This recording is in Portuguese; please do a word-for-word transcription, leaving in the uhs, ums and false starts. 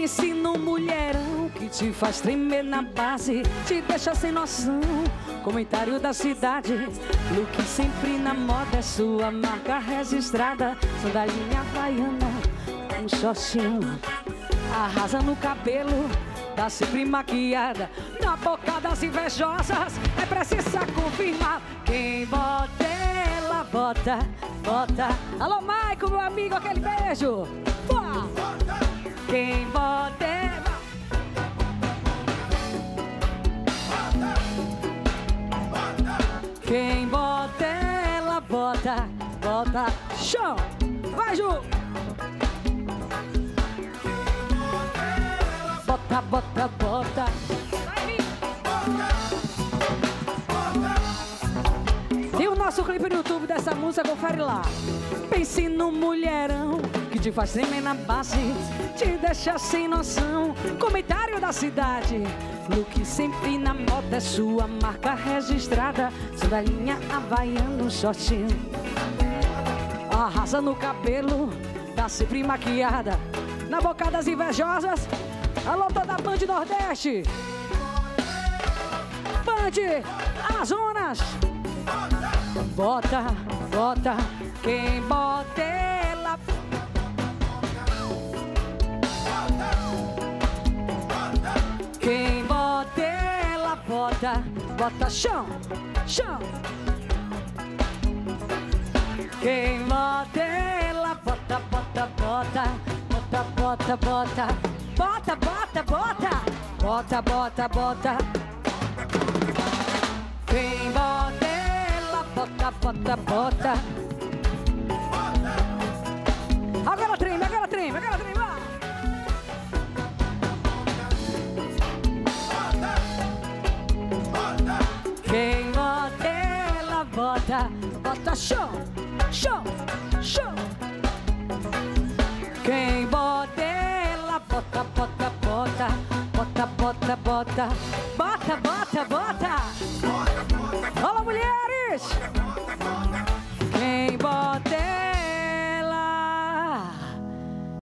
Pense no mulherão que te faz tremer na base, te deixa sem noção. Comentário da cidade, look sempre na moda, é sua marca registrada. Sandalinha havaiana, um shortinho, arrasa no cabelo, tá sempre maquiada. Na boca das invejosas, é preciso confirmar. Quem bota, ela bota, bota. Alô, Maico, meu amigo, aquele beijo. Boa. Quem bota, ela... Quem bota, ela bota, bota. Show! Vai, Ju! Bota, bota, bota. Tem o nosso clipe no YouTube dessa música, confere lá. Pense no mulherão que te faz tremer na base, te deixa sem noção. Comentário da cidade, look sempre na moda, é sua marca registrada. Sandalinha havaiana, um shortinho, arrasa no cabelo, tá sempre maquiada. Na boca das invejosas, alô toda a Band Nordeste, Band Amazonas. Bota, bota, quem bota ela. Quem bota ela bota, bota chão, chão. Quem bota ela bota, bota, bota, bota, bota, bota, bota, bota, bota, bota, bota, bota. Quem bota ela bota, bota, bota. Agora treme, agora treme, agora treme, vai. Quem bota ela bota, bota show, show, show. Quem bota ela bota, bota, bota, bota, bota, bota, bota, bota, bota.